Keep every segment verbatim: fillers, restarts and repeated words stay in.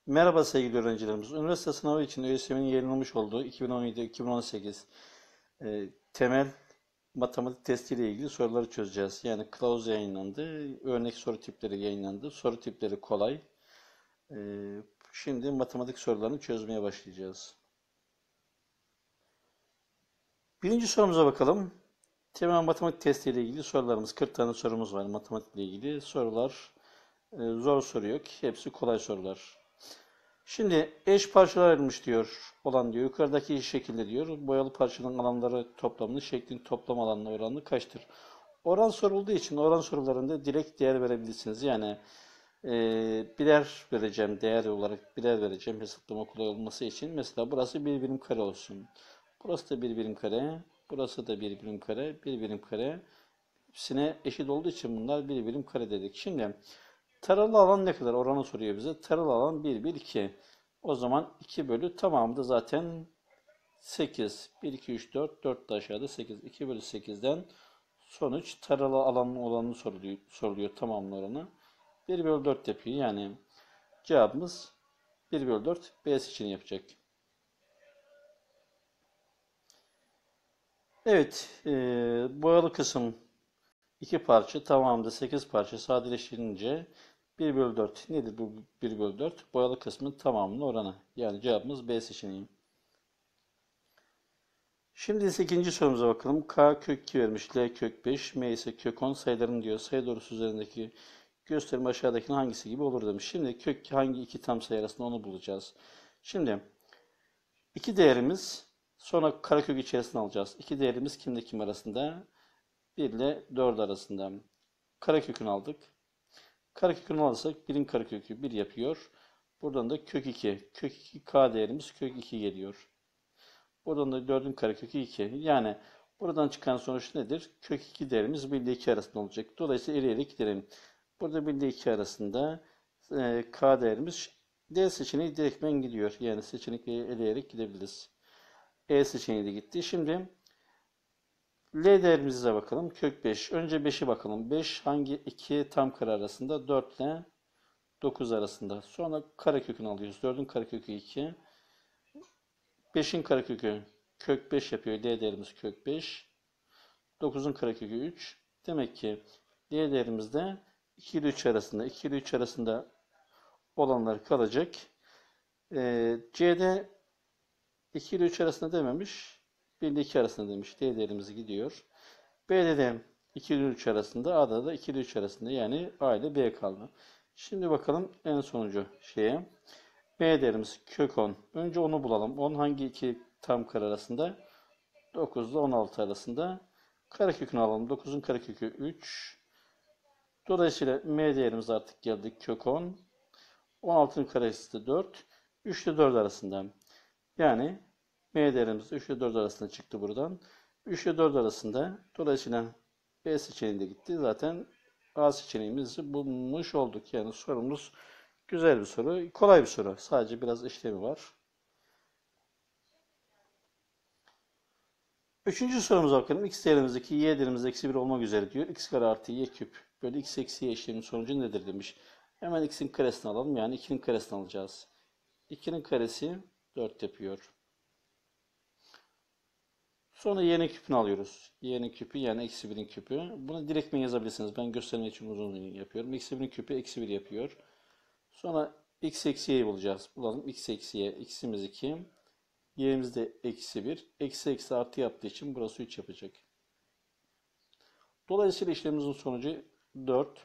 Merhaba sevgili öğrencilerimiz. Üniversite sınavı için ÖSYM'nin yayınlamış olduğu iki bin on yedi iki bin on sekiz e, temel matematik testi ile ilgili soruları çözeceğiz. Yani kılavuz yayınlandı, örnek soru tipleri yayınlandı. Soru tipleri kolay. E, Şimdi matematik sorularını çözmeye başlayacağız. Birinci sorumuza bakalım. Temel matematik testi ile ilgili sorularımız. kırk tane sorumuz var matematikle ilgili. Sorular e, zor soru yok. Hepsi kolay sorular. Şimdi eş parçalar ayrılmış diyor olan diyor. Yukarıdaki şekilde diyor. Boyalı parçanın alanları toplamını şeklin toplam alanına oranı kaçtır? Oran sorulduğu için oran sorularında direkt değer verebilirsiniz. Yani e, birer vereceğim, değer olarak birer vereceğim hesaplama kolay olması için. Mesela burası bir birim kare olsun. Burası da bir birim kare. Burası da bir birim kare. Bir birim kare. Hepsine eşit olduğu için bunlar bir birim kare dedik. Şimdi taralı alan ne kadar? Oranı soruyor bize. Taralı alan bir, bir, iki. O zaman iki bölü tamamı da zaten sekiz. bir, iki, üç, dört. dört de aşağıda sekiz. iki bölü sekizden sonuç taralı alanın olanı soruluyor, soruluyor tamamlı oranı. bir bölü dört yapıyor. Yani cevabımız bir bölü dört B seçeneği yapacak. Evet. E, boyalı kısım iki parça. Tamamında sekiz parça sadeleştirince bir bölü dört. Nedir bu bir bölü dört? Boyalı kısmın tamamının oranı. Yani cevabımız B seçeneği. Şimdi ise ikinci sorumuza bakalım. K kök iki vermiş. L kök beş. M ise kök on sayıların diyor. Sayı doğrusu üzerindeki gösterim aşağıdakinin hangisi gibi olur demiş. Şimdi kök hangi iki tam sayı arasında onu bulacağız. Şimdi iki değerimiz sonra karekök içerisine alacağız. İki değerimiz kimle kim arasında? bir ile dört arasında. Karekökünü aldık. Karekökünü alırsak birin karekökü bir yapıyor. Buradan da kök iki. Kök iki k değerimiz kök iki geliyor. Buradan da dördün karekökü iki. Yani buradan çıkan sonuç nedir? Kök iki değerimiz bir ile iki arasında olacak. Dolayısıyla eleyerek gidelim. Burada bir ile iki arasında e, k değerimiz D seçeneği direktmen gidiyor. Yani seçenekleri eleyerek gidebiliriz. E seçeneği de gitti. Şimdi L değerimize bakalım. Kök beş. Önce beşe bakalım. beş hangi iki tam kare arasında? dört ile dokuz arasında. Sonra karekökünü alıyoruz. dördün karekökü iki. beşin karekökü kök beş yapıyor. L değerimiz kök beş. dokuzun karekökü üç. Demek ki L değerimiz de iki ile üç arasında. iki ile üç arasında olanlar kalacak. Ee, C'de iki ile üç arasında dememiş. bir ile iki arasında demiş. D değerimiz gidiyor. B'de de iki ile üç arasında. A'da da iki ile üç arasında. Yani A ile B kaldı. Şimdi bakalım en sonucu şeye. B değerimiz kök on. Önce onu bulalım. on hangi iki tam kare arasında? dokuz ile on altı arasında. Karekökünü alalım. dokuzun karekökü üç. Dolayısıyla M değerimiz artık geldi. Kök on. on altının karesi de dört. üç ile dört arasında. Yani M değerimiz üç ile dört arasında çıktı buradan. üç ile dört arasında. Dolayısıyla B seçeneğinde gitti. Zaten A seçeneğimizi bulmuş olduk. Yani sorumuz güzel bir soru. Kolay bir soru. Sadece biraz işlemi var. Üçüncü sorumuza bakalım. X değerimizdeki y değerimiz eksi bir olmak üzere diyor. X kare artı y küp bölü x eksi y işleminin sonucu nedir demiş. Hemen x'in karesini alalım. Yani ikinin karesini alacağız. ikinin karesi dört yapıyor. Sonra y'nin küpünü alıyoruz. y'nin küpü yani eksi birin küpü. Bunu direkt mi yazabilirsiniz? Ben göstermek için uzun yapıyorum. Eksi birin küpü eksi bir yapıyor. Sonra x eksi y'yi bulacağız. Bulalım. X eksi y. X'imiz iki. Y'imiz de eksi bir. Eksi eksi artı yaptığı için burası üç yapacak. Dolayısıyla işlemimizin sonucu dört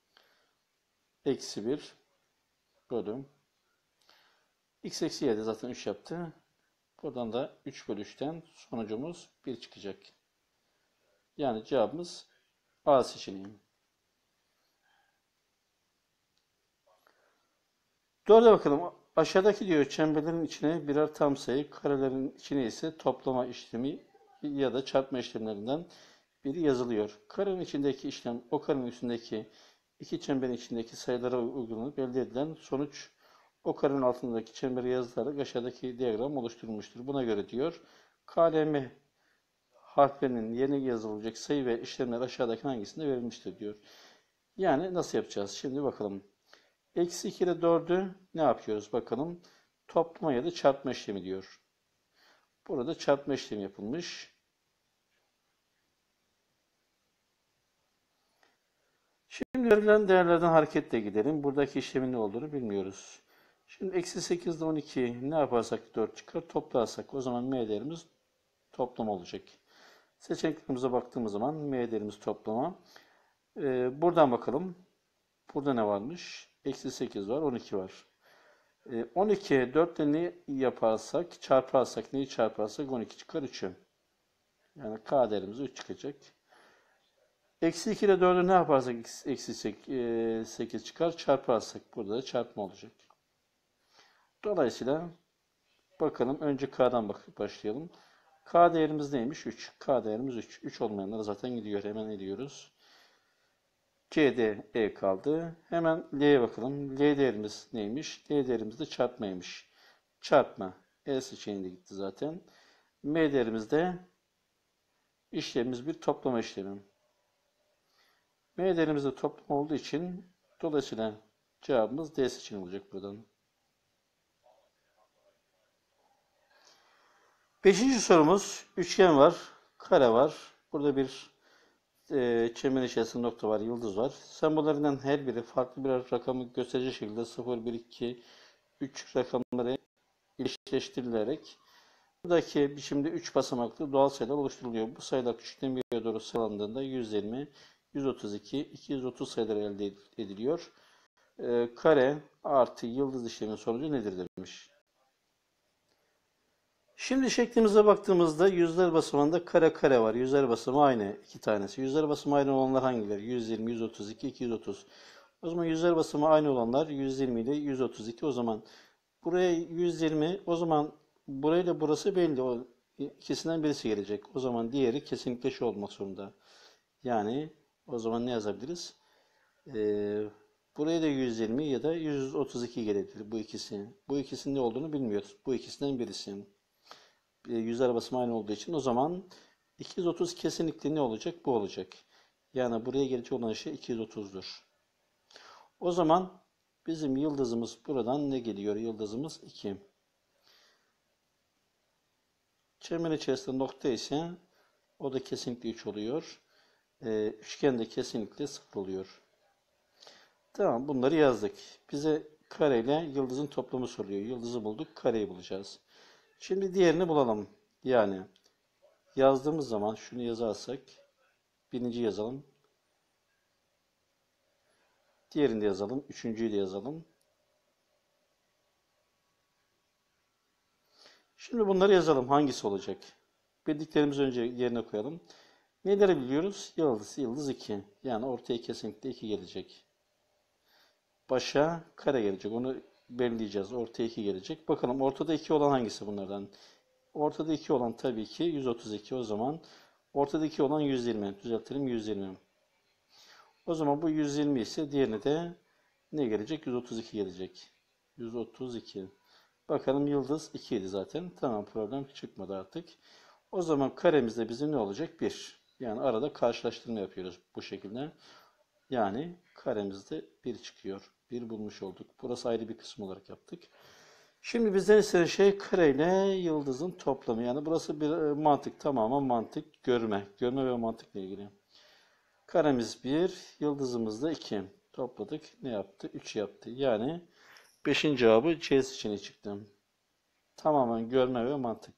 eksi bir bölü x eksi y de zaten üç yaptı. Buradan da üç bölü üçten sonucumuz bir çıkacak. Yani cevabımız A seçeneği. dörde bakalım. Aşağıdaki diyor çemberlerin içine birer tam sayı, karelerin içine ise toplama işlemi ya da çarpma işlemlerinden biri yazılıyor. Karenin içindeki işlem o karenin üstündeki iki çemberin içindeki sayılara uygulanıp elde edilen sonuç o karenin altındaki çembere yazılarak aşağıdaki diyagram oluşturulmuştur. Buna göre diyor K L M harflerinin yerine yazılacak sayı ve işlemler aşağıdaki hangisinde verilmiştir diyor. Yani nasıl yapacağız? Şimdi bakalım. Eksi iki ile dördü ne yapıyoruz bakalım. Toplama ya da çarpma işlemi diyor. Burada çarpma işlemi yapılmış. Şimdi verilen değerlerden hareketle gidelim. Buradaki işlemin ne olduğunu bilmiyoruz. Şimdi eksi sekiz ile on iki ne yaparsak dört çıkar. Toplarsak o zaman m değerimiz toplama olacak. Seçeneklerimize baktığımız zaman m değerimiz toplama. Ee, buradan bakalım. Burada ne varmış? Eksi sekiz var, on iki var. Ee, on ikiye dört ile ne yaparsak, çarparsak, neyi çarparsak on iki çıkar üçü. Yani k değerimiz üç çıkacak. Eksi iki ile dördü ne yaparsak eksi sekiz çıkar. Çarparsak burada da çarpma olacak. Dolayısıyla bakalım önce k'dan bakıp başlayalım. K değerimiz neymiş? üç. K değerimiz üç. üç olmayanlar zaten gidiyor. Hemen ediyoruz. C'de E kaldı. Hemen L'ye bakalım. L değerimiz neymiş? L değerimiz de çarpmaymış. Çarpma. E seçeneğinde gitti zaten. M değerimiz de işlemimiz bir toplama işlemi. M değerimiz de toplama olduğu için dolayısıyla cevabımız D seçeneği olacak buradan. Beşinci sorumuz. Üçgen var. Kare var. Burada bir e, çember içerisinde nokta var. Yıldız var. Sembollerinden her biri farklı bir rakamı gösterecek şekilde sıfır, bir, iki, üç rakamları eşleştirilerek buradaki biçimde üç basamaklı doğal sayılar oluşturuluyor. Bu sayılar küçükten büyüğe doğru sıralandığında yüz yirmi, yüz otuz iki, iki yüz otuz sayıları elde ediliyor. E, kare artı yıldız işleminin sonucu nedir demiş. Şimdi şeklimize baktığımızda yüzler basamağında kare kare var. Yüzler basamağı aynı. iki tanesi. Yüzler basamağı aynı olanlar hangileri? yüz yirmi, yüz otuz iki, iki yüz otuz. O zaman yüzler basamağı aynı olanlar yüz yirmi ile yüz otuz iki. O zaman buraya yüz yirmi. O zaman burayla burası belli. O ikisinden birisi gelecek. O zaman diğeri kesinlikle şu olmak zorunda. Yani o zaman ne yazabiliriz? Ee, buraya da yüz yirmi ya da yüz otuz iki gelebilir bu ikisi. Bu ikisinin ne olduğunu bilmiyoruz. Bu ikisinden birisi. Yüzler basımı aynı olduğu için o zaman iki yüz otuz kesinlikle ne olacak? Bu olacak. Yani buraya gelecek olan şey iki yüz otuzdur. O zaman bizim yıldızımız buradan ne geliyor? Yıldızımız iki. Çember içerisinde nokta ise o da kesinlikle üç oluyor. Ee, üçgen de kesinlikle sıfır oluyor. Tamam, bunları yazdık. Bize kare ile yıldızın toplamı soruyor. Yıldızı bulduk, kareyi bulacağız. Şimdi diğerini bulalım. Yani yazdığımız zaman şunu yazarsak birinci yazalım. Diğerini de yazalım. Üçüncüyü de yazalım. Şimdi bunları yazalım. Hangisi olacak? Bildiklerimizi önce yerine koyalım. Neleri biliyoruz? Yıldız, yıldız iki. Yani ortaya kesinlikle iki gelecek. Başa kare gelecek. Onu belirleyeceğiz. Ortaya iki gelecek. Bakalım ortada iki olan hangisi bunlardan? Ortada iki olan tabii ki yüz otuz iki. O zaman ortada iki olan yüz yirmi. Düzeltelim, yüz yirmi. O zaman bu yüz yirmi ise diğerine de ne gelecek? yüz otuz iki gelecek. yüz otuz iki. Bakalım yıldız iki idi zaten. Tamam, problem çıkmadı artık. O zaman karemizde bizim ne olacak? bir. Yani arada karşılaştırma yapıyoruz bu şekilde. Yani karemizde bir çıkıyor. bir bulmuş olduk. Burası ayrı bir kısım olarak yaptık. Şimdi bizden istenen şey kare ile yıldızın toplamı. Yani burası bir mantık, tamamen mantık, görme. Görme ve mantıkla ilgili. Karemiz bir, yıldızımız da iki. Topladık. Ne yaptı? üç yaptı. Yani beşin cevabı C seçeneği çıktı. Tamamen görme ve mantık.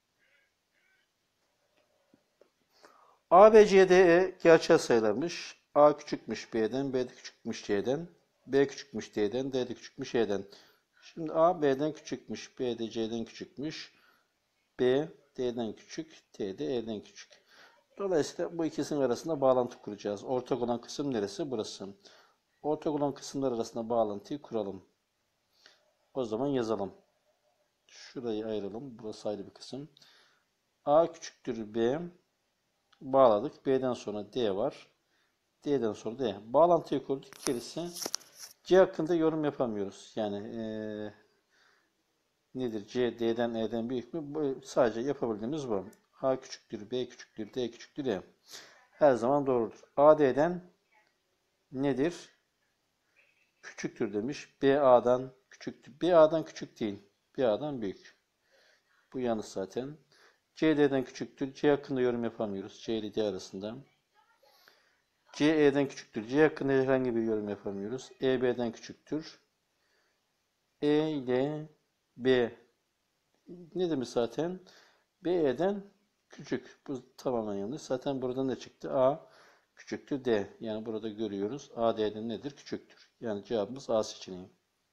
A, B, C, D, E gerçel sayılarmış. A küçükmüş B'den, B de küçükmüş C'den, B küçükmüş D'den, D de küçükmüş E'den. Şimdi A, B'den küçükmüş, B de C'den küçükmüş, B, D'den küçük, D de E'den küçük. Dolayısıyla bu ikisinin arasında bağlantı kuracağız. Ortak olan kısım neresi? Burası. Ortak olan kısımlar arasında bağlantıyı kuralım. O zaman yazalım. Şurayı ayıralım. Burası ayrı bir kısım. A küçüktür B. Bağladık. B'den sonra D var. D'den sonra D. Bağlantıyı kurduk. Gerisi C hakkında yorum yapamıyoruz. Yani ee, nedir? C, D'den, E'den büyük mü? Bu, sadece yapabildiğimiz bu. A küçüktür, B küçüktür, D küçüktür, E. Her zaman doğrudur. A, D'den nedir? küçüktür demiş. B A'dan küçüktür. B A'dan küçük değil. B A'dan büyük. Bu yanlış zaten. C D'den küçüktür. C hakkında yorum yapamıyoruz. C ile D arasında. C E'den küçüktür. C hakkında herhangi bir yorum yapamıyoruz. E B'den küçüktür. E ile B ne demiş zaten? B E'den küçük. Bu tamamen yanlış. Zaten burada ne çıktı? A küçüktür D. Yani burada görüyoruz. A D'den nedir? Küçüktür. Yani cevabımız A seçeneği.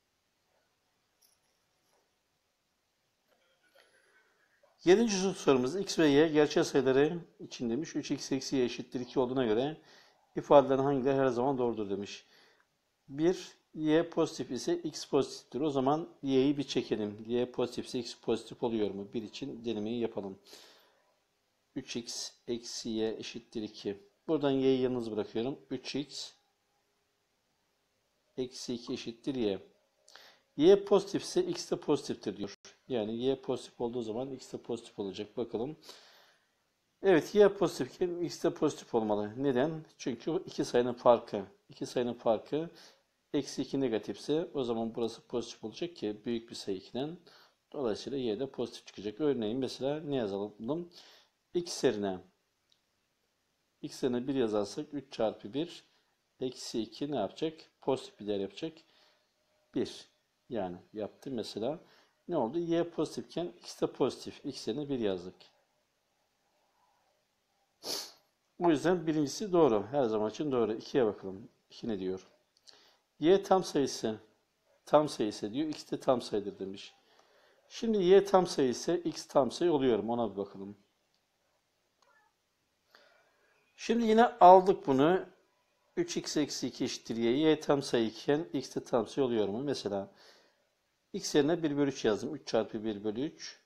Yedinci sorumuz X ve Y gerçel sayıları için demiş. üç x eksi y eşittir iki olduğuna göre ifadelerin hangileri her zaman doğrudur demiş. bir Y pozitif ise X pozitiftir. O zaman Y'yi bir çekelim. Y pozitif ise X pozitif oluyor mu? bir için denemeyi yapalım. üç x eksi Y eşittir iki. Buradan Y'yi yalnız bırakıyorum. üç x eksi iki eşittir Y. Y pozitif ise X de pozitiftir diyor. Yani Y pozitif olduğu zaman X de pozitif olacak. Bakalım. Evet, Y pozitifken X de pozitif olmalı. Neden? Çünkü iki sayının farkı. iki sayının farkı eksi iki negatifse o zaman burası pozitif olacak ki büyük bir sayı ikiden. Dolayısıyla Y de pozitif çıkacak. Örneğin mesela ne yazalım? X yerine X yerine bir yazarsak üç çarpı bir eksi iki ne yapacak? Pozitif bir değer yapacak. bir. Yani yaptı mesela. Ne oldu? Y pozitifken X de pozitif. X yerine bir yazdık. O yüzden birincisi doğru. Her zaman için doğru. ikiye bakalım. iki ne diyor? Y tam sayısı tam sayısı diyor. X de tam sayıdır demiş. Şimdi Y tam sayı ise X tam sayı oluyor mu? Ona bir bakalım. Şimdi yine aldık bunu. üç x eksi iki eşittir Y. Y tam sayı iken X de tam sayı oluyor mu? Mesela X yerine bir bölü üç yazdım. üç çarpı bir bölü üç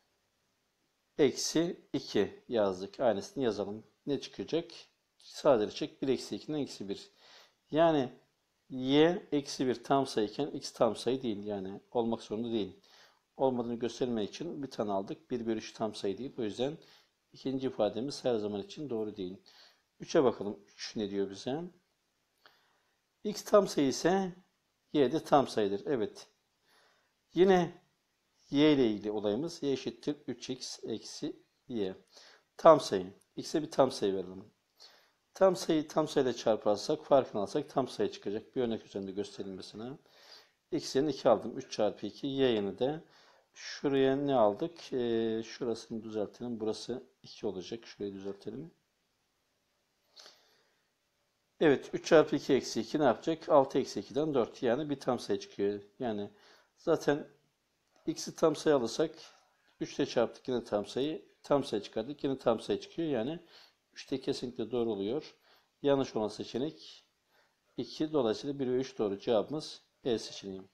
eksi iki yazdık. Aynısını yazalım. Ne çıkacak? Sadeleşecek. bir eksi iki'den eksi bir. Yani Y eksi bir tam sayıyken X tam sayı değil. Yani olmak zorunda değil. Olmadığını göstermek için bir tane aldık. bir bölü üç tam sayı değil. O yüzden ikinci ifademiz her zaman için doğru değil. üçe bakalım. üç ne diyor bize? X tam sayı ise Y de tam sayıdır. Evet. Yine Y ile ilgili olayımız Y eşittir üç x eksi Y. Tam sayı. X'e bir tam sayı verelim. Tam sayı tam sayıyla çarparsak, farkını alsak tam sayı çıkacak. Bir örnek üzerinde göstereyim mesela. X yerine iki aldım. üç çarpı iki. Y yerine de şuraya ne aldık? Ee, şurasını düzeltelim. Burası iki olacak. Şurayı düzeltelim. Evet. üç çarpı iki eksi iki ne yapacak? altı eksi iki'den dört. Yani bir tam sayı çıkıyor. Yani zaten x'i tam sayı alırsak üç ile çarptık yine tam sayı. Tam sayı çıkardık. Yine tam sayı çıkıyor. Yani üç de kesinlikle doğru oluyor. Yanlış olan seçenek iki. Dolayısıyla bir ve üç doğru. Cevabımız E seçeneği.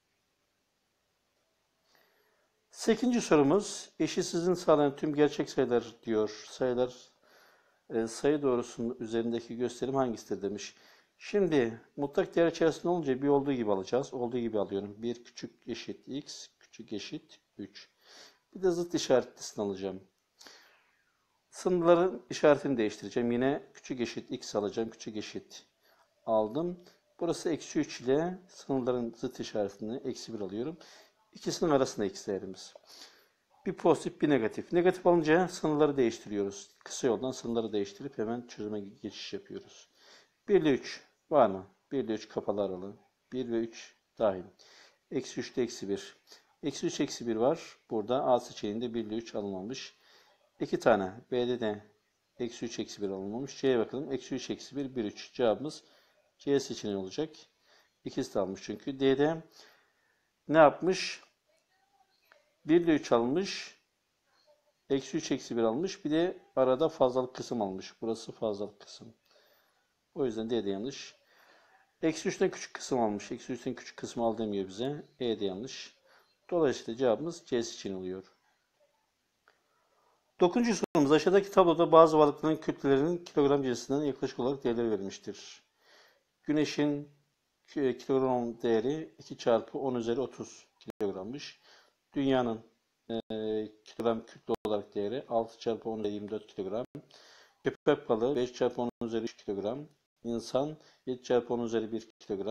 sekizinci sorumuz eşitsizliğini sağlayan tüm gerçek sayılar diyor. Sayılar e, sayı doğrusunun üzerindeki gösterim hangisidir demiş. Şimdi mutlak değer içerisinde olunca bir olduğu gibi alacağız. Olduğu gibi alıyorum. bir küçük eşit x küçük eşit üç. Bir de zıt işaretlisini alacağım. Sınırların işaretini değiştireceğim. Yine küçük eşit x alacağım. Küçük eşit aldım. Burası eksi üç ile sınırların zıt işaretini eksi bir alıyorum. İkisinin arasında x değerimiz. Bir pozitif bir negatif. Negatif alınca sınırları değiştiriyoruz. Kısa yoldan sınırları değiştirip hemen çözüme geçiş yapıyoruz. bir ile üç var mı? bir ile üç kapalı aralı. bir ve üç dahil. Eksi üç ile eksi bir. Eksi üç eksi bir var. Burada A seçeneğinde bir ile üç alınmamış. iki tane. B'de de eksi üç eksi bir alınmamış. C'ye bakalım. Eksi üç eksi bir bir üç. Cevabımız C seçeneği olacak. İkisi de almış çünkü. D'de ne yapmış? bir ile üç almış. Eksi üç eksi bir almış. Bir de arada fazlalık kısım almış. Burası fazlalık kısım. O yüzden D de yanlış. Eksi üçten küçük kısım almış. Eksi üçten küçük kısmı al demiyor bize. E de yanlış. Dolayısıyla cevabımız C seçeneği oluyor. Dokuzuncu sorumuz aşağıdaki tabloda bazı varlıkların kütlelerinin kilogram cinsinden yaklaşık olarak değerleri verilmiştir. Güneşin kilogram değeri iki çarpı on üzeri otuz kilogrammış. Dünyanın e, kilogram kütle olarak değeri altı çarpı on üzeri yirmi dört kilogram. Köpek balığı beş çarpı on üzeri üç kilogram. İnsan yedi çarpı on üzeri bir kilogram.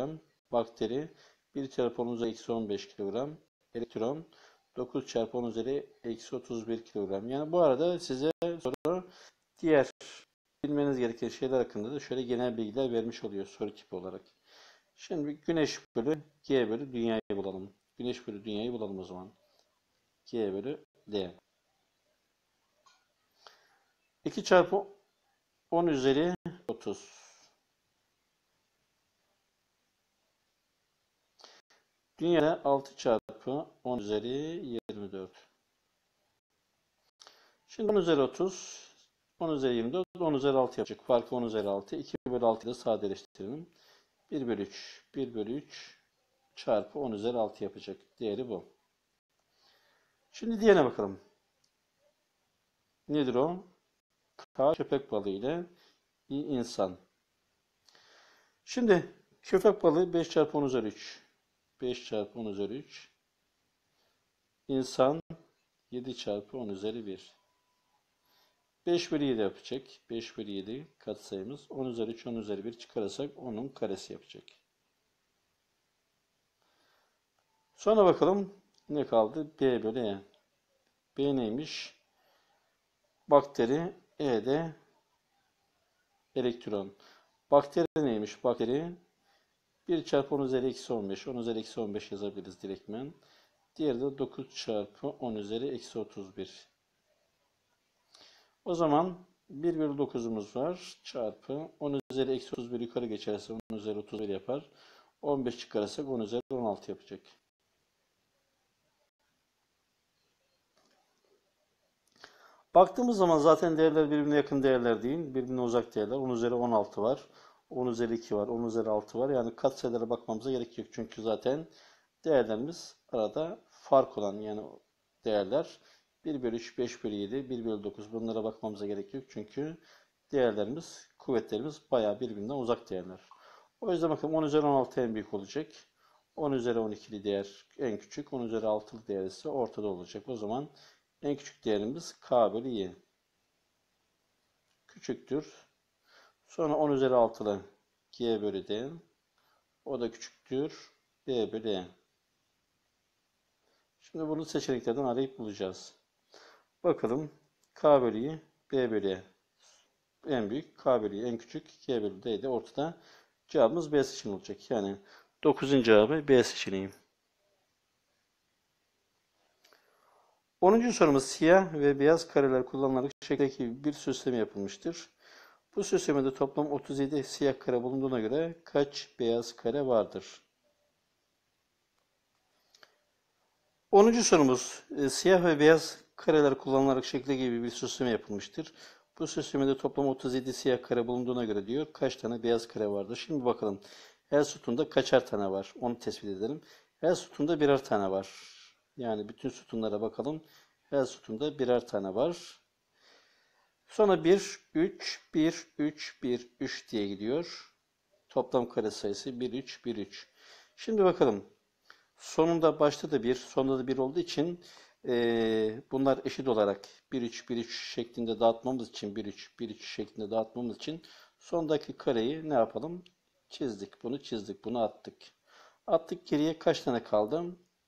bakteri bir çarpı on üzeri eksi on beş kilogram. Elektron dokuz çarpı on üzeri eksi otuz bir kilogram. Yani bu arada size soru diğer bilmeniz gereken şeyler hakkında da şöyle genel bilgiler vermiş oluyor soru tipi olarak. Şimdi Güneş bölü G bölü Dünya'yı bulalım. Güneş bölü Dünya'yı bulalım o zaman. G bölü D. iki çarpı on üzeri otuz. Dünyada altı çarpı on üzeri yirmi dört. Şimdi on üzeri otuz, on üzeri yirmi dört, on üzeri altı yapacak. Farkı on üzeri altı. iki bölü altıyı da sadeleştirelim. bir bölü üç. bir bölü üç çarpı on üzeri altı yapacak. Değeri bu. Şimdi diğerine bakalım. Nedir o? K köpek balığı ile i insan. Şimdi köpek balığı beş çarpı on üzeri üç. beş çarpı on üzeri üç. İnsan yedi çarpı on üzeri bir. beş bölü yedi yapacak. beş bölü yedi katsayımız. on üzeri üç, on üzeri bir çıkarırsak onun karesi yapacak. Sonra bakalım ne kaldı? B bölü E. B neymiş? Bakteri. E de elektron. Bakteri neymiş? Bakteri bir çarpı on üzeri eksi on beş. on üzeri eksi on beş yazabiliriz direktmen. Diğeri de dokuz çarpı on üzeri eksi otuz bir. O zaman bir bölü dokuzumuz var. Çarpı on üzeri eksi otuz bir yukarı geçerse on üzeri otuz bir yapar. on beş çıkarırsak on üzeri on altı yapacak. Baktığımız zaman zaten değerler birbirine yakın değerler değil. Birbirine uzak değerler. on üzeri on altı var. on üzeri iki var. on üzeri altı var. Yani katsayılara bakmamıza gerek yok. Çünkü zaten değerlerimiz arada fark olan yani değerler bir bölü üç, beş bölü yedi, bir bölü dokuz bunlara bakmamıza gerek yok. Çünkü değerlerimiz, kuvvetlerimiz bayağı birbirinden uzak değerler. O yüzden bakın on üzeri on altı en büyük olacak. on üzeri on ikili değer en küçük. on üzeri altılı değer ise ortada olacak. O zaman en küçük değerimiz K bölü Y. Küçüktür. Sonra on üzeri altılı G bölü D. O da küçüktür. B bölü E. Şimdi bunu seçeneklerden arayıp bulacağız. Bakalım. K bölü Y, B bölü E. En büyük, K bölü Y en küçük, G bölü D de ortada. Cevabımız B seçeneği olacak. Yani dokuzuncu cevabı B seçeneği. onuncu sorumuz siyah ve beyaz kareler kullanılarak şekildeki bir süsleme yapılmıştır. Bu süslemede toplam otuz yedi siyah kare bulunduğuna göre kaç beyaz kare vardır? onuncu sorumuz e, siyah ve beyaz kareler kullanılarak şekli gibi bir süsleme yapılmıştır. Bu süslemede toplam otuz yedi siyah kare bulunduğuna göre diyor kaç tane beyaz kare vardır? Şimdi bakalım her sütunda kaçar tane var? Onu tespit edelim. Her sütunda birer tane var. Yani bütün sütunlara bakalım. Her sütunda birer tane var. Sonra bir, üç, bir, üç, bir, üç diye gidiyor. Toplam kare sayısı bir, üç, bir, üç. Şimdi bakalım. Sonunda başta da bir, sonunda da bir olduğu için e, bunlar eşit olarak bir, üç, bir, üç şeklinde dağıtmamız için bir, üç, bir, üç şeklinde dağıtmamız için sondaki kareyi ne yapalım? Çizdik. Bunu çizdik. Bunu attık. Attık geriye kaç tane kaldı?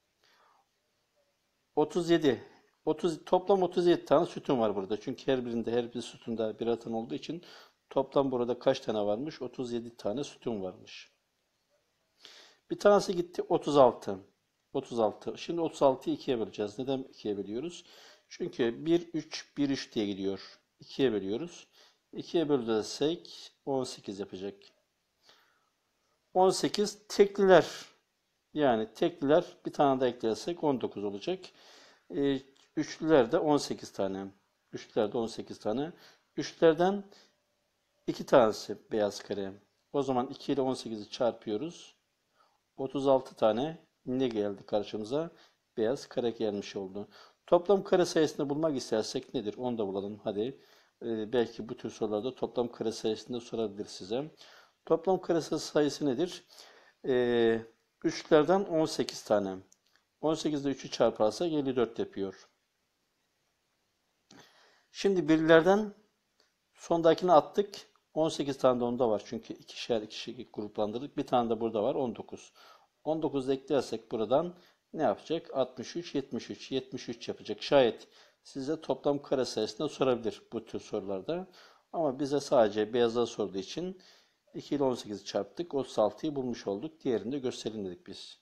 otuz yedi. otuz, toplam otuz yedi tane sütun var burada. Çünkü her birinde her bir sütunda bir atan olduğu için toplam burada kaç tane varmış? otuz yedi tane sütun varmış. Bir tanesi gitti otuz altı. otuz altı. Şimdi otuz altıyı ikiye böleceğiz. Neden ikiye bölüyoruz? Çünkü bir, üç, bir, üç diye gidiyor. ikiye bölüyoruz. ikiye böldürsek on sekiz yapacak. on sekiz tekliler. Yani tekliler bir tane daha eklersek on dokuz olacak. E, üçlüler de on sekiz tane. Üçlüler de on sekiz tane. Üçlülerden iki tanesi beyaz kare. O zaman iki ile on sekizi çarpıyoruz. otuz altı tane ne geldi karşımıza? Beyaz kare gelmiş oldu. Toplam kare sayısını bulmak istersek nedir? Onu da bulalım. Hadi. Ee, belki bu tür sorularda toplam kare sayısını da sorabilir size. Toplam kare sayısı nedir? Ee, üçlerden on sekiz tane. on sekiz ile üçü çarparsak elli dört yapıyor. Şimdi birlerden sondakini attık. on sekiz tane de onda var. Çünkü ikişer ikişer gruplandırdık. Bir tane de burada var. on dokuz. on dokuzu eklersek buradan ne yapacak? altmış üç, yetmiş üç. yetmiş üç yapacak. Şayet size toplam kare sayısını sorabilir bu tür sorularda. Ama bize sadece beyazları sorduğu için iki ile on sekizi çarptık. otuz altıyı bulmuş olduk. Diğerini de gösterelim dedik biz.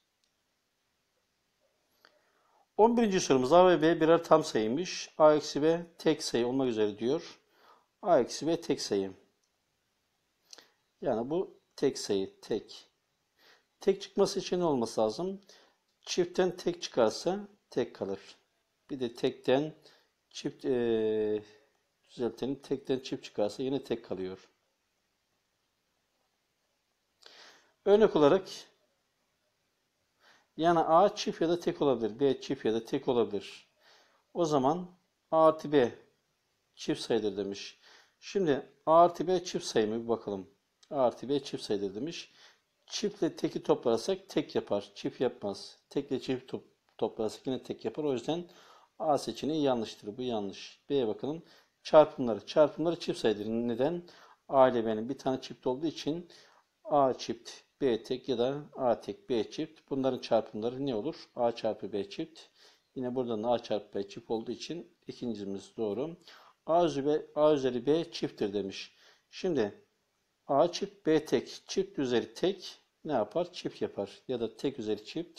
on birinci sorumuz A ve B birer tam sayıymış. A eksi B tek sayı olmak üzere diyor. A eksi B tek sayı. Yani bu tek sayı, tek. Tek çıkması için ne olması lazım? Çiftten tek çıkarsa tek kalır. Bir de tekten çift ee, düzeltelim. Tekten çift çıkarsa yine tek kalıyor. Örnek olarak yani A çift ya da tek olabilir. B çift ya da tek olabilir. O zaman A artı B çift sayıdır demiş. Şimdi A artı B çift sayı mı? Bir bakalım. A artı B çift sayıdır demiş. Çiftle teki toplarsak tek yapar. Çift yapmaz. Tekle çift top, toplarsak yine tek yapar. O yüzden A seçeneği yanlıştır. Bu yanlış. B'ye bakalım. Çarpımları. Çarpımları çift sayıdır. Neden? A ile B'nin bir tane çift olduğu için A çift, B tek ya da A tek, B çift. Bunların çarpımları ne olur? A çarpı B çift. Yine buradan da A çarpı B çift olduğu için ikincimiz doğru. A üzeri B, A üzeri B çifttir demiş. Şimdi A çift B tek, çift üzeri tek ne yapar? Çift yapar. Ya da tek üzeri çift.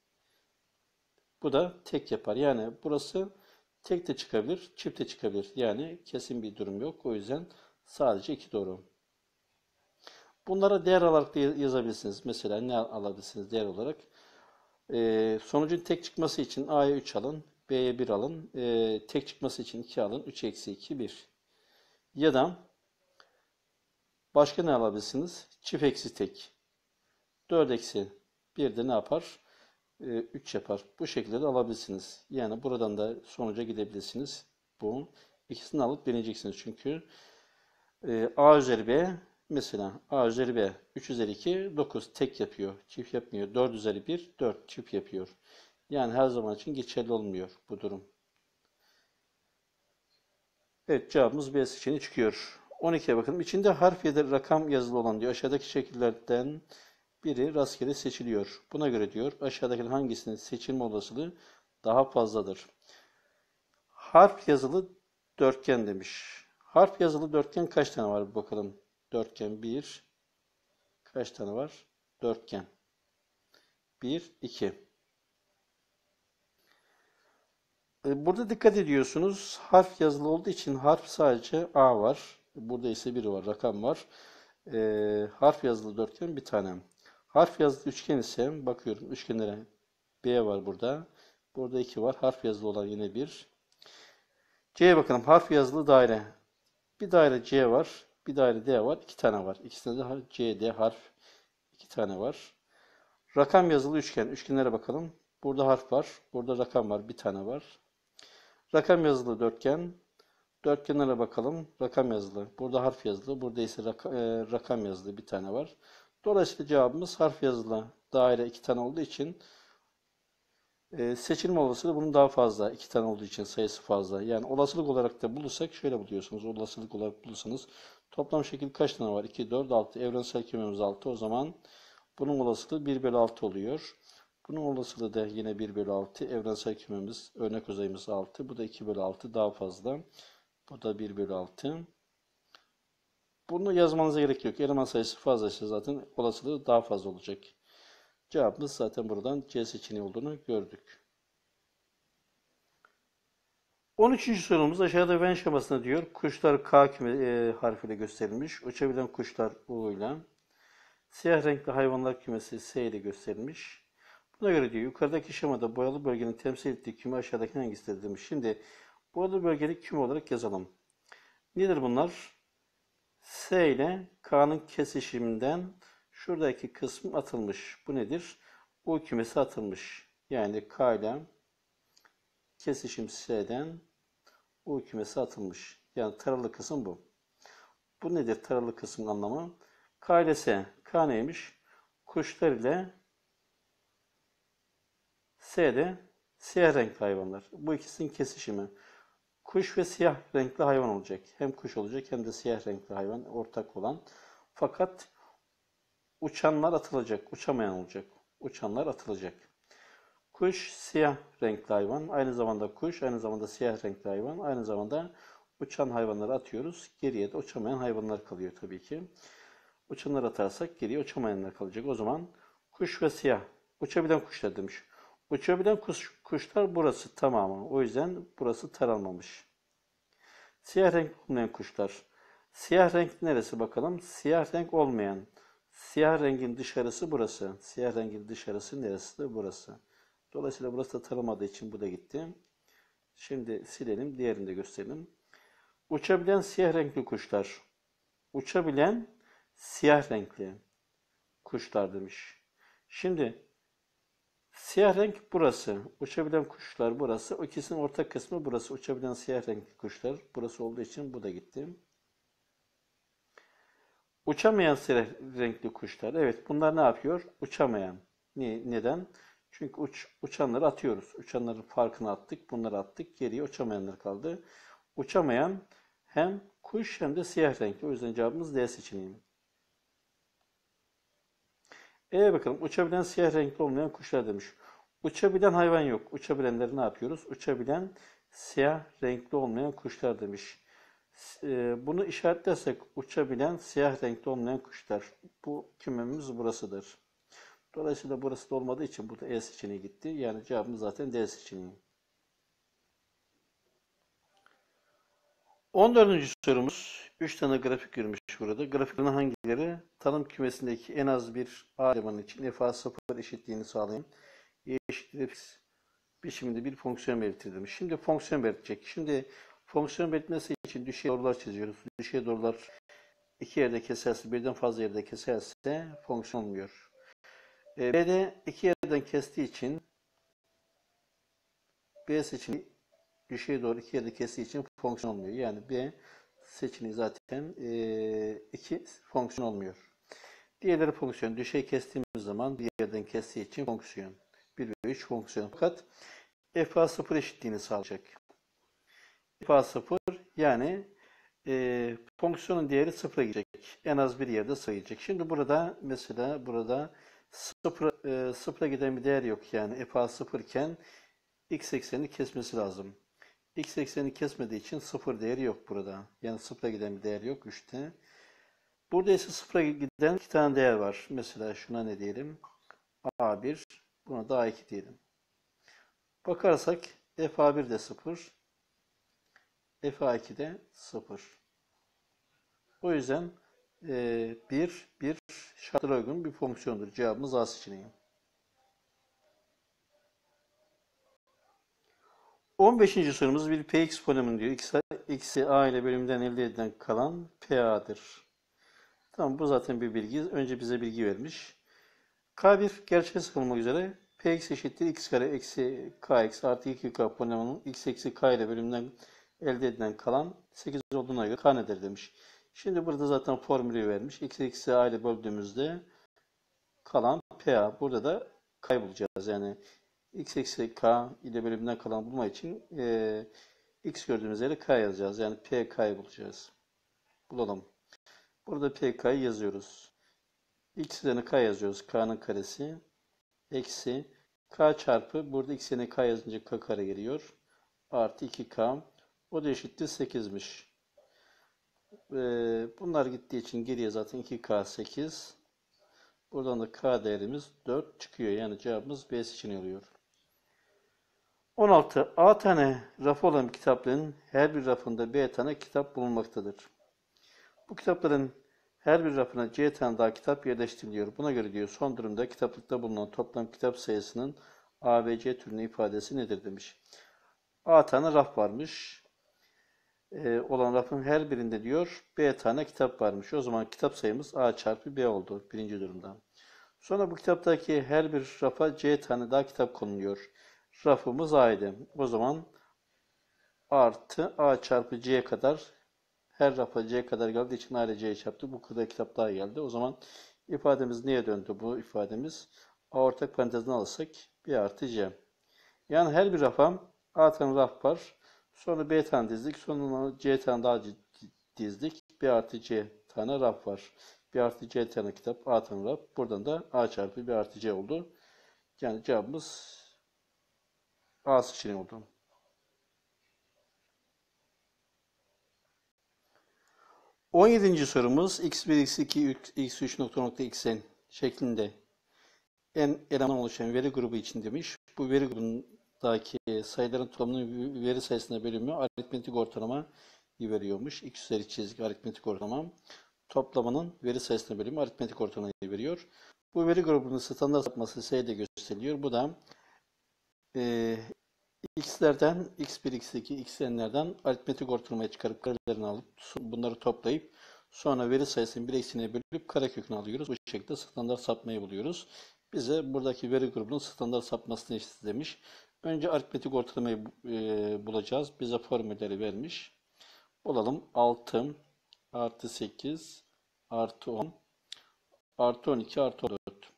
Bu da tek yapar. Yani burası tek de çıkabilir, çift de çıkabilir. Yani kesin bir durum yok. O yüzden sadece iki doğru. Bunlara değer olarak da yazabilirsiniz. Mesela ne alabilirsiniz değer olarak? Ee, sonucun tek çıkması için A'ya üç alın, B'ye bir alın. Ee, tek çıkması için iki alın. üç eksi iki, bir. Ya da başka ne alabilirsiniz? Çift eksi tek. dört eksi bir de ne yapar? Ee, üç yapar. Bu şekilde de alabilirsiniz. Yani buradan da sonuca gidebilirsiniz. Bu. İkisini alıp deneyeceksiniz. Çünkü e, A üzeri B mesela A üzeri B üç üzeri iki dokuz tek yapıyor. Çift yapmıyor. dört üzeri bir dört çift yapıyor. Yani her zaman için geçerli olmuyor bu durum. Evet cevabımız B seçeneği çıkıyor. on ikiye bakalım. İçinde harf ya da rakam yazılı olan diyor. Aşağıdaki şekillerden biri rastgele seçiliyor. Buna göre diyor aşağıdaki hangisinin seçilme olasılığı daha fazladır? Harf yazılı dörtgen demiş. Harf yazılı dörtgen kaç tane var? Bir bakalım. Dörtgen bir. Kaç tane var? Dörtgen. bir, iki. Burada dikkat ediyorsunuz. Harf yazılı olduğu için harf sadece A var. Burada ise biri var. Rakam var. Ee, harf yazılı dörtgen bir tane. Harf yazılı üçgen ise bakıyorum üçgenlere. B var burada. Burada iki var. Harf yazılı olan yine bir. C'ye bakalım. Harf yazılı daire. Bir daire C var. Bir daire D var. İki tane var. İkisinde de C, D harf. iki tane var. Rakam yazılı üçgen. Üçgenlere bakalım. Burada harf var. Burada rakam var. Bir tane var. Rakam yazılı dörtgen. Dörtgenlere bakalım. Rakam yazılı. Burada harf yazılı. Burada ise raka, e, rakam yazılı bir tane var. Dolayısıyla cevabımız harf yazılı daire iki tane olduğu için e, seçilme olasılığı bunun daha fazla. iki tane olduğu için sayısı fazla. Yani olasılık olarak da bulursak şöyle buluyorsunuz. Olasılık olarak bulursanız toplam şekil kaç tane var? iki, dört, altı. Evrensel kümemiz altı. O zaman bunun olasılığı bir bölü altı oluyor. Bunun olasılığı da yine bir bölü altı. Evrensel kümemiz, örnek uzayımız altı. Bu da iki bölü altı daha fazla. Bu da bir bölü altı. Bunu yazmanıza gerek yok. Eleman sayısı fazlaysa zaten olasılığı daha fazla olacak. Cevabımız zaten buradan C seçeneği olduğunu gördük. on üçüncü sorumuz aşağıda Venn şemasında diyor. Kuşlar K küme, e, harfiyle gösterilmiş. Uçabilen kuşlar U ile. Siyah renkli hayvanlar kümesi S ile gösterilmiş. Buna göre diyor yukarıdaki şemada boyalı bölgenin temsil ettiği küme aşağıdaki hangisidir demiş. Şimdi boyalı bölgeli küme olarak yazalım. Nedir bunlar? S ile K'nın kesişiminden şuradaki kısmı atılmış. Bu nedir? U kümesi atılmış. Yani K ile kesişim S'den U kümesi atılmış. Yani taralı kısım bu. Bu nedir taralı kısmın anlamı? K ile S. K neymiş? Kuşlar ile S'de siyah renkli hayvanlar. Bu ikisinin kesişimi. Kuş ve siyah renkli hayvan olacak. Hem kuş olacak hem de siyah renkli hayvan ortak olan. Fakat uçanlar atılacak. Uçamayan olacak. Uçanlar atılacak. Kuş siyah renkli hayvan. Aynı zamanda kuş, aynı zamanda siyah renkli hayvan. Aynı zamanda uçan hayvanları atıyoruz. Geriye de uçamayan hayvanlar kalıyor tabii ki. Uçanları atarsak geriye uçamayanlar kalacak. O zaman kuş ve siyah. Uçabilen kuşlar demiş. Uçabilen kuş, kuşlar burası tamamı. O yüzden burası taranmamış. Siyah renk olmayan kuşlar. Siyah renk neresi bakalım? Siyah renk olmayan. Siyah rengin dışarısı burası. Siyah rengin dışarısı neresi de burası. Dolayısıyla burası da taramadığı için bu da gitti. Şimdi silelim. Diğerini de gösterelim. Uçabilen siyah renkli kuşlar. Uçabilen siyah renkli kuşlar demiş. Şimdi siyah renk burası. Uçabilen kuşlar burası. O ikisinin ortak kısmı burası. Uçabilen siyah renkli kuşlar. Burası olduğu için bu da gitti. Uçamayan siyah renkli kuşlar. Evet, bunlar ne yapıyor? Uçamayan. Ne, neden? Çünkü uç, uçanları atıyoruz. Uçanların farkını attık. Bunları attık. Geriye uçamayanlar kaldı. Uçamayan hem kuş hem de siyah renkli. O yüzden cevabımız D seçeneği. E bakalım. Uçabilen siyah renkli olmayan kuşlar demiş. Uçabilen hayvan yok. Uçabilenleri ne yapıyoruz? Uçabilen siyah renkli olmayan kuşlar demiş. E, bunu işaretlersek uçabilen siyah renkli olmayan kuşlar. Bu kümemiz burasıdır. Dolayısıyla burası da olmadığı için burada E seçeneği gitti. Yani cevabımız zaten D seçeneği. on dördüncü sorumuz. üç tane grafik görmüş burada. Grafiklerin hangileri tanım kümesindeki en az bir A elemanı için f a sıfır eşitliğini sağlayan y eşittir biçiminde bir fonksiyon belirtir demiş. Şimdi fonksiyon belirtecek. Şimdi fonksiyon belirtmesi için düşey doğrular çiziyoruz. Düşey doğrular iki yerde keserse, birden fazla yerde keserse fonksiyon olmuyor. E, B'de iki yerden kestiği için B seçeneği düşeye doğru iki yerde kestiği için fonksiyon olmuyor. Yani B seçeneği zaten iki e, fonksiyon olmuyor. Diğerleri fonksiyon. Düşey kestiğimiz zaman bir yerden kestiği için fonksiyon. bir ve üç fonksiyon. Fakat f a sıfır eşitliğini sağlayacak. f a sıfır yani e, fonksiyonun değeri sıfıra gidecek. En az bir yerde sayacak. Şimdi burada mesela burada sıfır, e, sıfıra giden bir değer yok. Yani f a sıfır iken x eksenini kesmesi lazım. X ekseni kesmediği için sıfır değeri yok burada. Yani sıfıra giden bir değer yok üçte. Burada ise sıfıra giden iki tane değer var. Mesela şuna ne diyelim? a bir, buna da a iki diyelim. Bakarsak f a bir de sıfır, f a iki de sıfır. O yüzden e, bir, bir şartlara uygun bir fonksiyondur. Cevabımız A seçeneği. on beşinci sorumuz bir px polinomu diyor. X, x'i a ile bölümden elde edilen kalan pa'dır. Tamam, bu zaten bir bilgi. Önce bize bilgi vermiş. k bir gerçek sayı olmak üzere px eşittir x kare eksi kx artı iki k polinomunun x eksi k ile bölümden elde edilen kalan sekiz olduğuna göre k nedir demiş. Şimdi burada zaten formülü vermiş. X eksi a ile böldüğümüzde kalan pa. Burada da k bulacağız. Yani x eksi k ile bölümünden kalan bulma için e, x gördüğümüz yere k yazacağız. Yani pk'yı bulacağız. Bulalım. Burada pk'yı yazıyoruz. X üzerine k yazıyoruz. K'nın karesi. Eksi k çarpı. Burada x yerine k yazınca k kare geliyor. Artı iki k. O da eşittir sekizmiş. E, bunlar gittiği için geriye zaten iki k sekiz. Buradan da k değerimiz dört çıkıyor. Yani cevabımız B seçeneği oluyor. on altı. A tane rafı olan kitapların her bir rafında B tane kitap bulunmaktadır. Bu kitapların her bir rafına C tane daha kitap yerleştiriliyor. Buna göre diyor son durumda kitaplıkta bulunan toplam kitap sayısının A ve C türüne ifadesi nedir demiş. A tane raf varmış. Ee, olan rafın her birinde diyor B tane kitap varmış. O zaman kitap sayımız A çarpı B oldu birinci durumda. Sonra bu kitaptaki her bir rafa C tane daha kitap konuluyor. Rafımız A'ydı. O zaman artı A çarpı C kadar her rafa C kadar geldiği için A ile C'yi çarptı. Bu kadar kitap daha geldi. O zaman ifademiz neye döndü bu ifademiz? A ortak parantezine alırsak bir artı C. Yani her bir rafa A tane raf var. Sonra B tane dizdik. Sonra C tane daha dizdik. B artı C tane raf var. B artı C tane kitap, A tane raf. Buradan da A çarpı B artı C oldu. Yani cevabımız A seçeneği oldu. on yedinci sorumuz x bir, x iki, x üç nokta nokta xn şeklinde en eleman oluşan veri grubu için demiş. Bu veri grubundaki sayıların toplamının veri sayısına bölümü aritmetik ortalama veriyormuş. X üzeri çizgi aritmetik ortalama. Toplamanın veri sayısına bölümü aritmetik ortalamayı veriyor. Bu veri grubunun standart sapması S'de gösteriliyor. Bu da e, x'lerden x bir, x iki, xn'lerden aritmetik ortalamaya çıkarıp karelerini alıp bunları toplayıp sonra veri sayısını bir eksiğine bölüp karekökünü alıyoruz. Bu şekilde standart sapmayı buluyoruz. Bize buradaki veri grubunun standart sapmasını istemiş. Önce aritmetik ortalamayı e, bulacağız. Bize formülleri vermiş. Bulalım. altı artı sekiz artı on artı on iki artı on dört.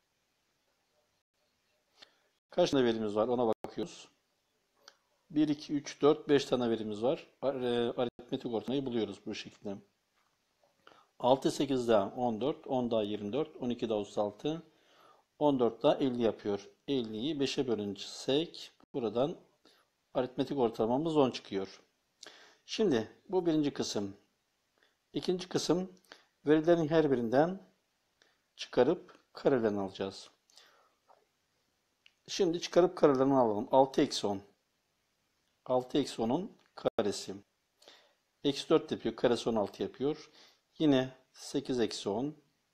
Kaç tane verimiz var ona bakıyoruz. bir, iki, üç, dört, beş tane verimiz var. Aritmetik ortalamayı buluyoruz bu şekilde. altı, sekiz daha on dört, on daha yirmi dört, on iki daha otuz altı, on dört daha elli yapıyor. elliyi beşe bölünsek buradan aritmetik ortalamamız on çıkıyor. Şimdi bu birinci kısım. İkinci kısım verilerin her birinden çıkarıp karelerini alacağız. Şimdi çıkarıp karelerini alalım. altı eksi on. altı eksi on'un karesi. Eksi dört yapıyor. Karesi on altı yapıyor. Yine sekiz eksi on.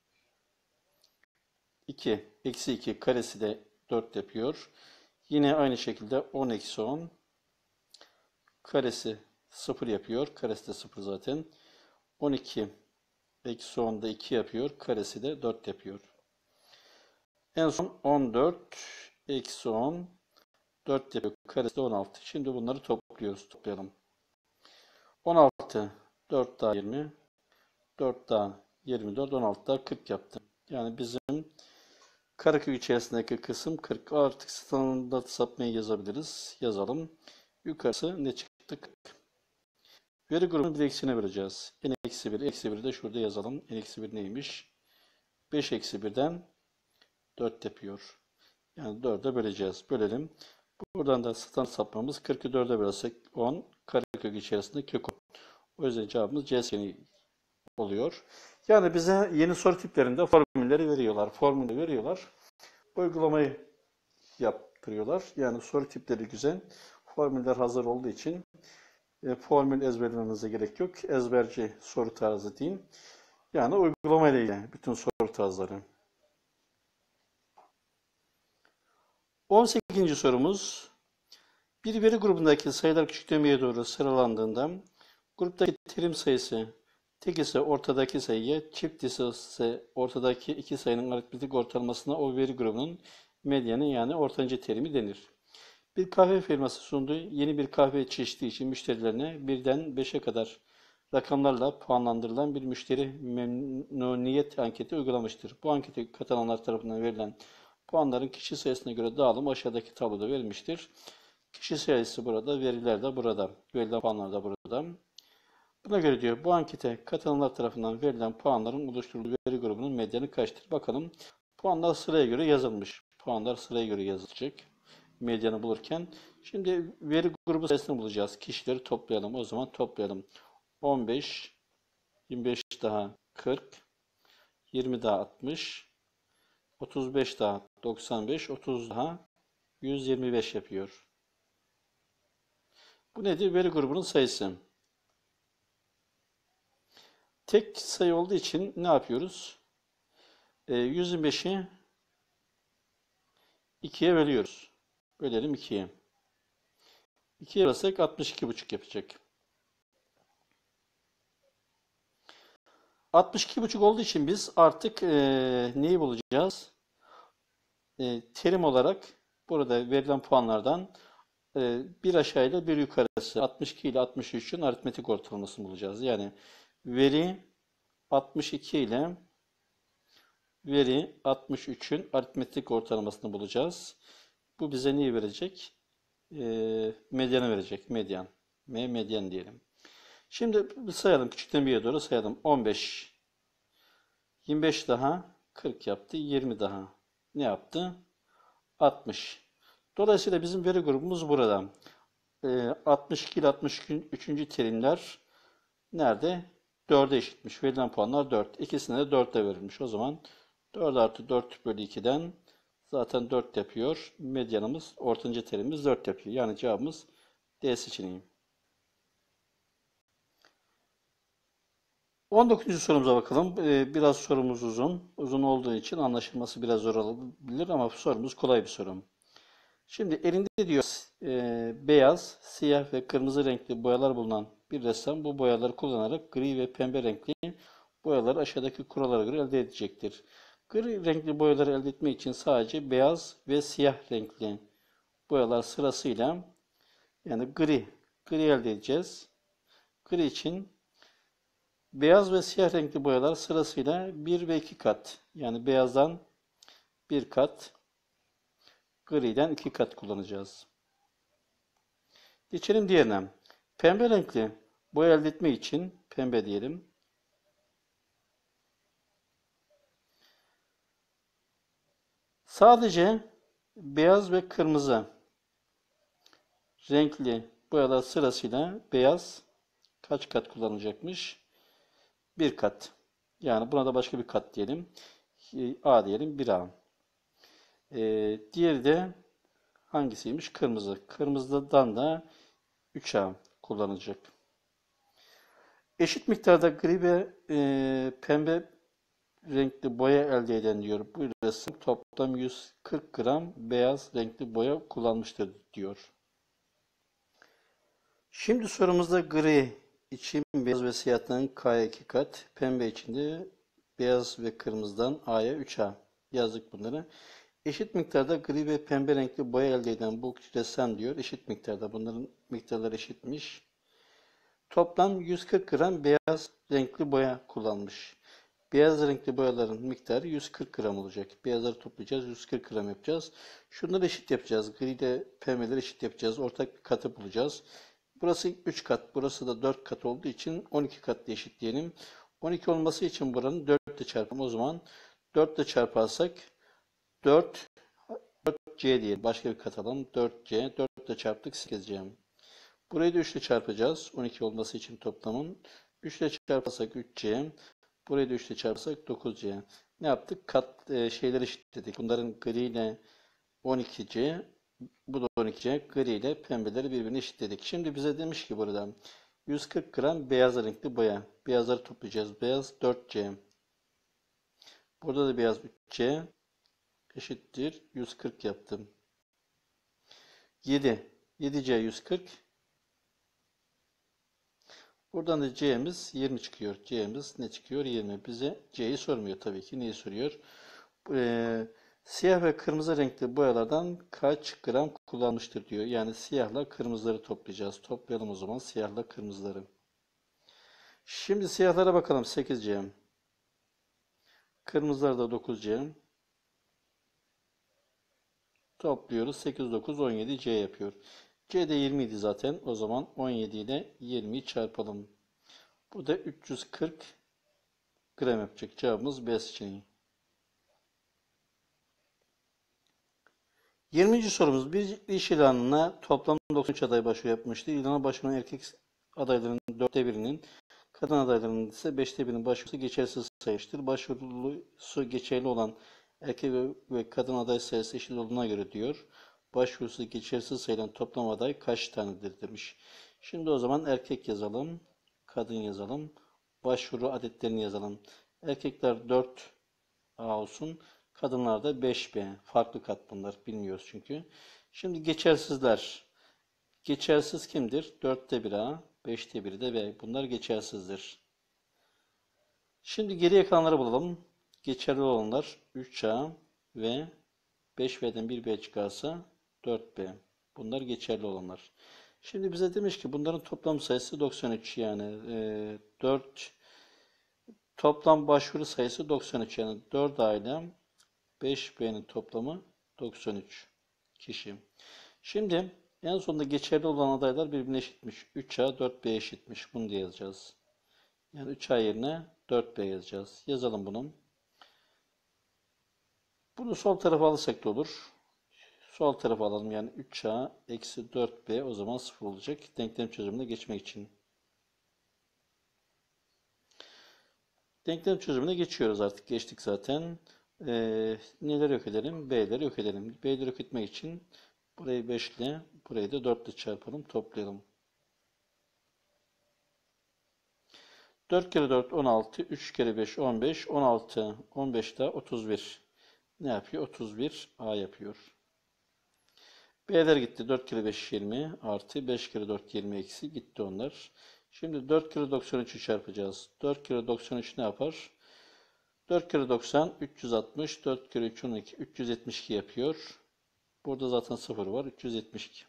iki. Eksi iki. Karesi de dört yapıyor. Yine aynı şekilde on eksi on. Karesi sıfır yapıyor. Karesi de sıfır zaten. on iki eksi on da iki yapıyor. Karesi de dört yapıyor. En son on dört eksi on. dört yapıyor. Karesi de on altı. Şimdi bunları topluyoruz. Toplayalım. on altı. dört daha yirmi. dört daha yirmi dört. on altı daha kırk yaptı. Yani bizim karekök içerisindeki kısım kırk. Artık standart sapmayı yazabiliriz. Yazalım. Yukarısı ne çıktı? kırk. Veri grubunu bir eksiğine vereceğiz. N eksi bir. Eksi bir de şurada yazalım. N eksi bir neymiş? beş eksi birden dört yapıyor. Yani dörde böleceğiz. Bölelim. Buradan da standart sapmamız kırkı dörde bölsek on. Karekök içerisinde kök on. O yüzden cevabımız C seçeneği oluyor. Yani bize yeni soru tiplerinde formülleri veriyorlar. Formülü veriyorlar. Uygulamayı yaptırıyorlar. Yani soru tipleri güzel. Formüller hazır olduğu için e, formül ezberlemenize gerek yok. Ezberci soru tarzı diyeyim. Yani uygulamayla ilgili bütün soru tarzları. on sekizinci sorumuz. Bir veri grubundaki sayılar küçüklemeye doğru sıralandığında gruptaki terim sayısı tek ise ortadaki sayıya, çift ise ortadaki iki sayının aritmetik ortalamasına o veri grubunun medyanı yani ortanca terimi denir. Bir kahve firması sunduğu yeni bir kahve çeşidi için müşterilerine birden beşe kadar rakamlarla puanlandırılan bir müşteri memnuniyet anketi uygulamıştır. Bu ankete katılanlar tarafından verilen puanların kişi sayısına göre dağılımı aşağıdaki tabloda verilmiştir. Kişi sayısı burada, veriler de burada, verilen puanlar da burada. Buna göre diyor bu ankete katılanlar tarafından verilen puanların oluşturulduğu veri grubunun medyanı kaçtır? Bakalım. Puanlar sıraya göre yazılmış. Puanlar sıraya göre yazılacak. Medyanı bulurken. Şimdi veri grubu sayısını bulacağız. Kişileri toplayalım. O zaman toplayalım. on beş, yirmi beş daha kırk, yirmi daha altmış, otuz beş daha doksan beş, otuz daha yüz yirmi beş yapıyor. Bu nedir? Veri grubunun sayısı. Tek sayı olduğu için ne yapıyoruz? E, yüz yirmi beşi ikiye bölüyoruz. Bölelim ikiye. ikiye bölsek altmış iki buçuk yapacak. altmış iki buçuk olduğu için biz artık e, neyi bulacağız? E, terim olarak burada verilen puanlardan e, bir aşağıyla bir yukarısı altmış iki ile altmış üçün aritmetik ortalamasını bulacağız. Yani veri altmış iki ile veri altmış üçün aritmetik ortalamasını bulacağız. Bu bize neyi verecek? E, medyanı verecek. Medyan. M medyan diyelim. Şimdi sayalım. Küçükten bir'e doğru sayalım. on beş. yirmi beş daha kırk yaptı. yirmi daha ne yaptı? altmış. Dolayısıyla bizim veri grubumuz burada. Ee, altmış iki ile altmış üç. terimler nerede? dörde eşitmiş. Verilen puanlar dört. İkisine de dört de verilmiş. O zaman dört artı dört bölü iki'den zaten dört yapıyor. Medyanımız, ortanca terimimiz dört yapıyor. Yani cevabımız D seçeneği. on dokuzuncu sorumuza bakalım. Ee, biraz sorumuz uzun. Uzun olduğu için anlaşılması biraz zor olabilir ama sorumuz kolay bir soru. Şimdi elinde diyor e, beyaz, siyah ve kırmızı renkli boyalar bulunan bir ressam bu boyaları kullanarak gri ve pembe renkli boyaları aşağıdaki kurallara göre elde edecektir. Gri renkli boyaları elde etmek için sadece beyaz ve siyah renkli boyalar sırasıyla yani gri, gri elde edeceğiz. Gri için beyaz ve siyah renkli boyalar sırasıyla bir ve iki kat. Yani beyazdan bir kat, griden iki kat kullanacağız. Geçelim diğerine. Pembe renkli boya elde etmek için pembe diyelim. Sadece beyaz ve kırmızı renkli boyalar sırasıyla beyaz kaç kat kullanılacakmış? Bir kat. Yani buna da başka bir kat diyelim. A diyelim bir A. Ee, diğeri de hangisiymiş? Kırmızı. Kırmızıdan da üç A kullanılacak. Eşit miktarda gri ve e, pembe renkli boya elde eden diyor. Bu resim toplam yüz kırk gram beyaz renkli boya kullanmıştır diyor. Şimdi sorumuzda gri için beyaz ve siyahtan K'ya iki kat, pembe için de beyaz ve kırmızıdan A'ya üç A yazdık bunları. Eşit miktarda gri ve pembe renkli boya elde eden bu ressam diyor. Eşit miktarda. Bunların miktarları eşitmiş. Toplam yüz kırk gram beyaz renkli boya kullanmış. Beyaz renkli boyaların miktarı yüz kırk gram olacak. Beyazları toplayacağız. yüz kırk gram yapacağız. Şunları eşit yapacağız. Gri ile pembeleri eşit yapacağız. Ortak bir katı bulacağız. Burası üç kat. Burası da dört kat olduğu için on iki katla eşitleyelim. on iki olması için buranın dört ile çarpalım. O zaman dört ile çarparsak dört, dört C diye başka bir kat alalım. dört C. dört ile çarptık sekiz C. Burayı da üç ile çarpacağız. on iki olması için toplamın. üç ile çarparsak üç C. Burayı da üç ile çarparsak dokuz C. Ne yaptık? Kat e, şeyleri eşitledik. Bunların gri ile on iki C. Bu da on iki C. Gri ile pembeleri birbirine eşitledik. Şimdi bize demiş ki burada yüz kırk gram beyaz renkli boya. Beyazları toplayacağız. Beyaz dört C. Burada da beyaz üç C. Eşittir. yüz kırk yaptım. yedi. yedi C yüz kırk. Buradan da C'miz yirmi çıkıyor. C'miz ne çıkıyor? yirmi. Bize C'yi sormuyor tabii ki. Neyi soruyor? Ee, siyah ve kırmızı renkli boyalardan kaç gram kullanmıştır diyor. Yani siyahla kırmızıları toplayacağız. Toplayalım o zaman siyahla kırmızıları. Şimdi siyahlara bakalım. sekiz C. Kırmızılar da dokuz C. Topluyoruz. sekiz, dokuz, on yedi C yapıyor. C de yirmi idi zaten. O zaman on yedi ile yirmiyi çarpalım. Bu da üç yüz kırk gram yapacak. Cevabımız B seçeneği. yirminci sorumuz. Bir iş ilanına toplam doksan üç aday başvuru yapmıştı. İlana başvuran erkek adayların dörtte birinin, kadın adayların ise beşte birinin başvurusu geçersiz sayılmıştır. Başvurusu geçerli olan erkek ve kadın aday sayısı eşit olduğuna göre diyor. Başvurusu geçersiz sayılan toplam aday kaç tanedir demiş. Şimdi o zaman erkek yazalım, kadın yazalım, başvuru adetlerini yazalım. Erkekler dört A olsun, kadınlar da beş B. Farklı kat bunlar, bilmiyoruz çünkü. Şimdi geçersizler. Geçersiz kimdir? dörtte bir A, beşte bir de B. Bunlar geçersizdir. Şimdi geriye kalanları bulalım. Geçerli olanlar üç A ve beş B'den bir B çıkarsa dört B. Bunlar geçerli olanlar. Şimdi bize demiş ki bunların toplam sayısı doksan üç, yani e, dört toplam başvuru sayısı doksan üç, yani dört A ile beş B'nin toplamı doksan üç kişi. Şimdi En sonunda geçerli olan adaylar birbirine eşitmiş. üç A dört B eşitmiş. Bunu da yazacağız. Yani üç A yerine dört B yazacağız. Yazalım bunu. Bunu sol tarafa alırsak da olur. Sol tarafa alalım. Yani üç A eksi dört B o zaman sıfır olacak. Denklem çözümüne geçmek için. Denklem çözümüne geçiyoruz artık. Geçtik zaten. Ee, neleri yok edelim? B'leri yok edelim. B'leri yok etmek için burayı beş ile burayı da dört ile çarpalım. Toplayalım. dört kere dört on altı. üç kere beş on beş. on altı on beş daha otuz bir. Ne yapıyor? otuz bir A yapıyor. B'ler gitti. dört kere beş yirmi artı beş kere dört yirmi eksi gitti onlar. Şimdi dört kere doksan üçü çarpacağız. dört kere doksan üç ne yapar? dört kere doksan üç yüz altmış. dört kere üç on iki üç yüz yetmiş iki yapıyor. Burada zaten sıfır var. üç yüz yetmiş iki.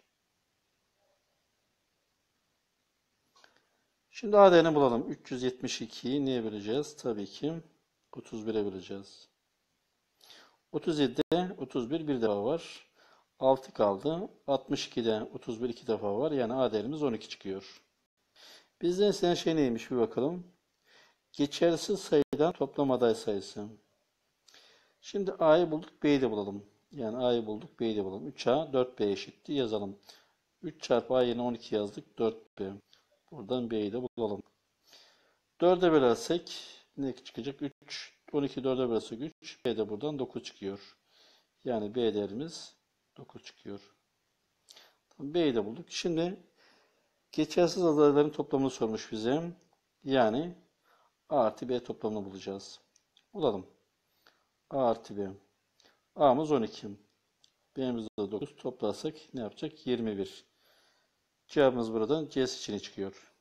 Şimdi A D'ni bulalım. üç yüz yetmiş ikiyi neye böleceğiz? Tabii ki otuz bire böleceğiz. otuz yedide otuz bir bir defa var. altı kaldı. altmış ikide otuz bir iki defa var. Yani A değerimiz on iki çıkıyor. Bizden istenen şey neymiş bir bakalım. Geçersiz sayıdan toplam aday sayısı. Şimdi A'yı bulduk, B'yi de bulalım. Yani A'yı bulduk, B'yi de bulalım. üç A dört B eşitti. Yazalım. üç çarpı A yerine on iki yazdık. dört B. Buradan B'yi de bulalım. dörde bölersek ne çıkacak? üç. on iki dörde bölersek üç. B de buradan dokuz çıkıyor. Yani B değerimiz dokuz çıkıyor. B'yi de bulduk. Şimdi geçersiz adayların toplamını sormuş bize. Yani A artı B toplamını bulacağız. Bulalım. A artı B. A'mız on iki. B'miz de dokuz. Toplarsak ne yapacak? yirmi bir. Cevabımız buradan C seçeneği çıkıyor.